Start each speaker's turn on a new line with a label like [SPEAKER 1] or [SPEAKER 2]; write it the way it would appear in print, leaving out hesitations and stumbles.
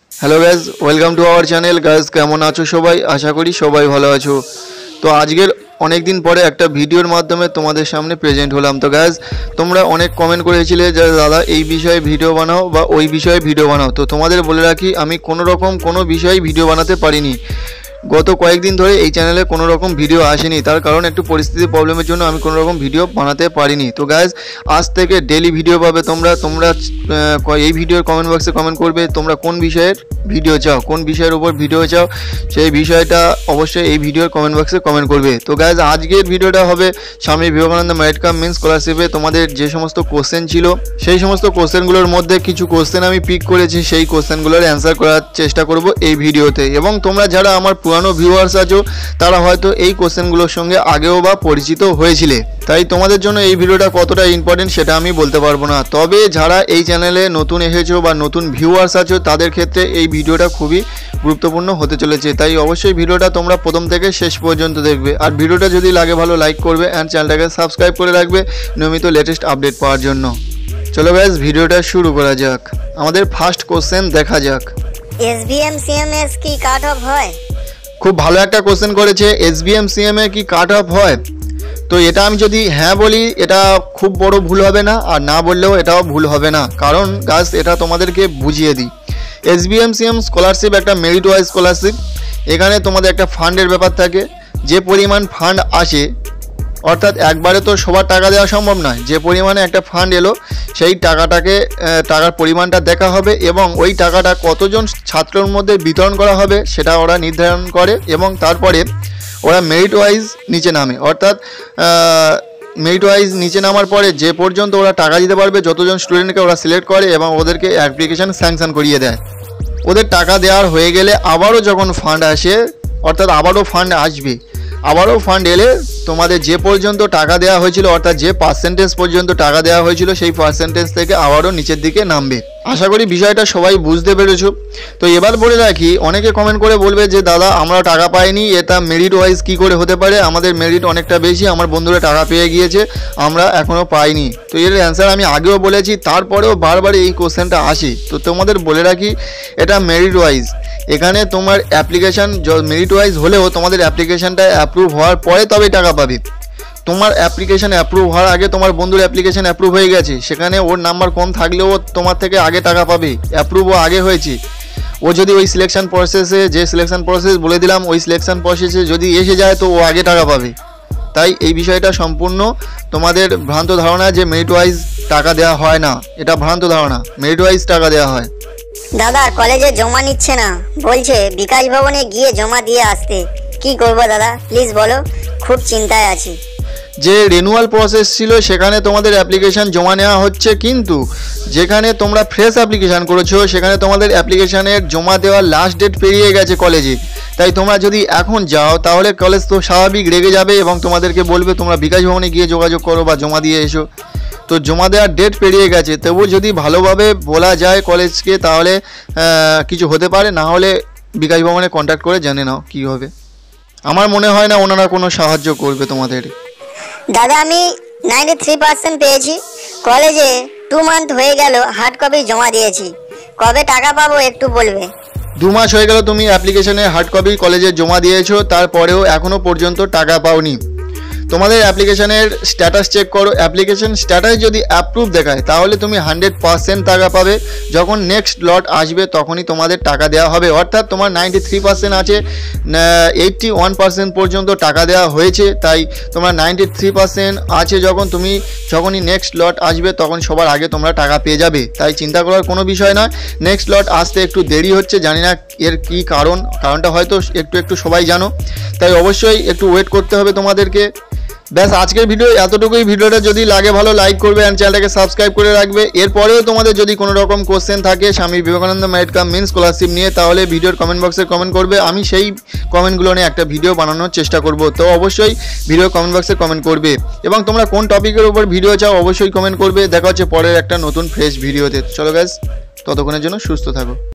[SPEAKER 1] Hello guys, welcome to our channel. Guys কেমন আছো সবাই? আশা করি সবাই ভালো আছো। তো আজকের অনেক দিন পরে একটা ভিডিওর মাধ্যমে তোমাদের সামনে প্রেজেন্ট হলাম। তো গাইজ তোমরা অনেক কমেন্ট করেছিলে যে দাদা এই বিষয়ে ভিডিও বানাও বা ওই বিষয়ে ভিডিও বানাও। তো তোমাদের বলে রাখি, আমি কোনো বিষয়ে ভিডিও বানাতে পারিনি। গত কয়েকদিন ধরে এই চ্যানেলে কোনো রকম ভিডিও আসেনি, তার কারণ একটু পরিস্থিতি প্রবলেমের জন্য আমি কোনো রকম ভিডিও বানাতে পারিনি। তো গাইজ আজ থেকে ডেলি ভিডিও পাবে তোমরা এই ভিডিওর কমেন্ট বক্সে কমেন্ট করবে তোমরা কোন বিষয়ের ভিডিও চাও, কোন বিষয়ের উপর ভিডিও চাও, সেই বিষয়টা অবশ্যই এই ভিডিওর কমেন্ট বক্সে কমেন্ট করবে। তো গাইজ আজকের ভিডিওটা হবে Swami Vivekananda merit cum means স্কলারশিপে তোমাদের যে সমস্ত কোশ্চেন ছিল, সেই সমস্ত কোশ্চেনগুলোর মধ্যে কিছু কোশ্চেন আমি পিক করেছি, সেই কোশ্চেনগুলোর অ্যান্সার করার চেষ্টা করব এই ভিডিওতে। এবং তোমরা যারা আমার পুরানো ভিউয়ার্স আছো তারা হয়তো এই কোশ্চেনগুলোর সঙ্গে আগেও বা পরিচিত হয়েছিলে, তাই তোমাদের জন্য এই ভিডিওটা কতটা ইম্পর্টেন্ট সেটা আমি বলতে পারবো না। তবে যারা এই চ্যানেলে নতুন এসেছো বা নতুন ভিউয়ার্স আছো তাদের ক্ষেত্রে এই ভিডিওটা খুবই গুরুত্বপূর্ণ হতে চলেছে, তাই অবশ্যই ভিডিওটা তোমরা প্রথম থেকে শেষ পর্যন্ত দেখবে। আর ভিডিওটা যদি লাগে ভালো লাইক করবে অ্যান্ড চ্যানেলটাকে সাবস্ক্রাইব করে রাখবে নিয়মিত লেটেস্ট আপডেট পাওয়ার জন্য। চলো গাইস ভিডিওটা শুরু করা যাক। আমাদের ফার্স্ট কোশ্চেন দেখা যাক।
[SPEAKER 2] এসবিএম সিএমএস কি কাট অফ হয়?
[SPEAKER 1] খুব ভালো একটা কোশ্চেন করেছে, এসবিএম সিএমএ কি কাট অফ হয়? তো এটা আমি যদি হ্যাঁ বলি এটা খুব বড় ভুল হবে না, আর না বললেও এটাও ভুল হবে না, কারণ গাইস এটা তোমাদেরকে বুঝিয়ে দিই। এসবিএম সিএম স্কলারশিপ একটা মেরিট ওয়াইজ স্কলারশিপ। এখানে তোমাদের একটা ফান্ডের ব্যাপার থাকে, যে পরিমাণ ফান্ড আসে, অর্থাৎ একবারে তো সবার টাকা দেওয়া সম্ভব নয়, যে পরিমাণে একটা ফান্ড এলো সেই টাকার পরিমাণটা দেখা হবে এবং ওই টাকাটা কতজন ছাত্রের মধ্যে বিতরণ করা হবে সেটা ওরা নির্ধারণ করে এবং তারপরে ওরা মেরিট ওয়াইজ নিচে নামে। অর্থাৎ মেরিট ওয়াইজ নিচে নামার পরে যে পর্যন্ত ওরা টাকা দিতে পারবে, যতজন স্টুডেন্টকে ওরা সিলেক্ট করে এবং ওদেরকে অ্যাপ্লিকেশান স্যাংশন করিয়ে দেয়। ওদের টাকা দেওয়ার হয়ে গেলে আবারও যখন ফান্ড আসে, অর্থাৎ আবারও ফান্ড আসবে, আবারও ফান্ড এলে তোমাদের যে পর্যন্ত টাকা দেওয়া হয়েছিল, অর্থাৎ যে পার্সেন্টেজ পর্যন্ত টাকা দেওয়া হয়েছিল সেই পার্সেন্টেজ থেকে আবারও নিচের দিকে নামবে। আশা করি বিষয়টা সবাই বুঝতে পেরেছো। তো এবার বলে রাখি, অনেকে কমেন্ট করে বলবে যে দাদা আমরা টাকা পাইনি, এটা মেরিট ওয়াইজ কী করে হতে পারে, আমাদের মেরিট অনেকটা বেশি, আমার বন্ধুরা টাকা পেয়ে গিয়েছে, আমরা এখনও পাইনি। তো এর অ্যান্সার আমি আগেও বলেছি, তারপরেও বারবার এই কোশ্চেনটা আসে। তো তোমাদের বলে রাখি এটা মেরিট ওয়াইজ। এখানে তোমার অ্যাপ্লিকেশান মেরিট ওয়াইজ হলেও তোমাদের অ্যাপ্লিকেশানটা অ্যাপ্রুভ হওয়ার পরে তবে টাকা পাবে। তোমার অ্যাপ্লিকেশান অ্যাপ্রুভ হওয়ার আগে তোমার বন্ধুর অ্যাপ্লিকেশান অ্যাপ্রুভ হয়ে গেছে, সেখানে ওর নাম্বার কম থাকলেও তোমার থেকে আগে টাকা পাবে, অ্যাপ্রুভও আগে হয়েছে। ও যদি ওই সিলেকশন প্রসেসে, যে সিলেকশন প্রসেস বলে দিলাম ওই সিলেকশন প্রসেসে যদি এসে যায় তো ও আগে টাকা পাবে। তাই এই বিষয়টা সম্পূর্ণ তোমাদের ভ্রান্ত ধারণা যে মেরিট ওয়াইজ টাকা দেওয়া হয় না, এটা ভ্রান্ত ধারণা, মেরিট ওয়াইজ টাকা দেওয়া হয়।
[SPEAKER 2] দাদা কলেজে জমা নিচ্ছে না, বলছে বিকাশ ভবনে গিয়ে জমা দিয়ে আসতে, কি করবো দাদা প্লিজ বলো, খুব চিন্তায় আছি।
[SPEAKER 1] যে রিনিউয়াল প্রসেস ছিল সেখানে তোমাদের অ্যাপ্লিকেশান জমা নেওয়া হচ্ছে, কিন্তু যেখানে তোমরা ফ্রেশ অ্যাপ্লিকেশান করেছো সেখানে তোমাদের অ্যাপ্লিকেশানের জমা দেওয়ার লাস্ট ডেট পেরিয়ে গেছে কলেজে। তাই তোমরা যদি এখন যাও তাহলে কলেজ তো স্বাভাবিক রেগে যাবে এবং তোমাদেরকে বলবে তোমরা বিকাশ ভবনে গিয়ে যোগাযোগ করো বা জমা দিয়ে এসো। তো জমা দেওয়ার ডেট পেরিয়ে গেছে, তবু যদি ভালোভাবে বলা যায় কলেজকে তাহলে কিছু হতে পারে, না হলে বিকাশ ভবনে কন্ট্যাক্ট করে জেনে নাও কী হবে। আমার মনে হয় না ওনারা কোনো সাহায্য করবে তোমাদের।
[SPEAKER 2] দাদা আমি 93% পেয়েছি, কলেজে 2 মান্থ হয়ে গেল হার্ড কপি জমা দিয়েছি, কবে টাকা পাবো একটু বলবে?
[SPEAKER 1] 2 মাস হয়ে গেল তুমি অ্যাপ্লিকেশনে হার্ড কপি কলেজে জমা দিয়েছো, তারপরেও এখনও পর্যন্ত টাকা পাওনি। তোমাদের অ্যাপ্লিকেশনের স্ট্যাটাস চেক করো, অ্যাপ্লিকেশন স্ট্যাটাস যদি অ্যাপ্রুভ দেখায় তাহলে তুমি 100% টাকা পাবে। যখন নেক্সট লট আসবে তখনই তোমাদের টাকা দেওয়া হবে। অর্থাৎ তোমার 93% আছে, 81% পর্যন্ত টাকা দেওয়া হয়েছে, তাই তোমার 93% আছে। যখনই নেক্সট লট আসবে তখন সবার আগে তোমরা টাকা পেয়ে যাবে, তাই চিন্তা করার কোনো বিষয় নয়। নেক্সট লট আসতে একটু দেরি হচ্ছে, জানি না এর কী কারণটা হয়তো একটু সবাই জানো, তাই অবশ্যই একটু ওয়েট করতে হবে তোমাদেরকে। ব্যাস আজকের ভিডিও এতটুকুই। ভিডিওটা যদি লাগে ভালো লাইক করবে অ্যান্ড চ্যানেলটাকে সাবস্ক্রাইব করে রাখবে। এরপরেও তোমাদের যদি কোনো রকম কোশ্চেন থাকে Swami Vivekananda merit cum means scholarship নিয়ে তাহলে ভিডিওর কমেন্ট বক্সে কমেন্ট করবে, আমি সেই কমেন্টগুলো নিয়ে একটা ভিডিও বানানোর চেষ্টা করব। তো অবশ্যই ভিডিও কমেন্ট বক্সে কমেন্ট করবে এবং তোমরা কোন টপিকের উপর ভিডিও চাও অবশ্যই কমেন্ট করবে। দেখা হচ্ছে পরের একটা নতুন ফ্রেশ ভিডিওতে। চলো গাইস, ততক্ষণের জন্য সুস্থ থাকো।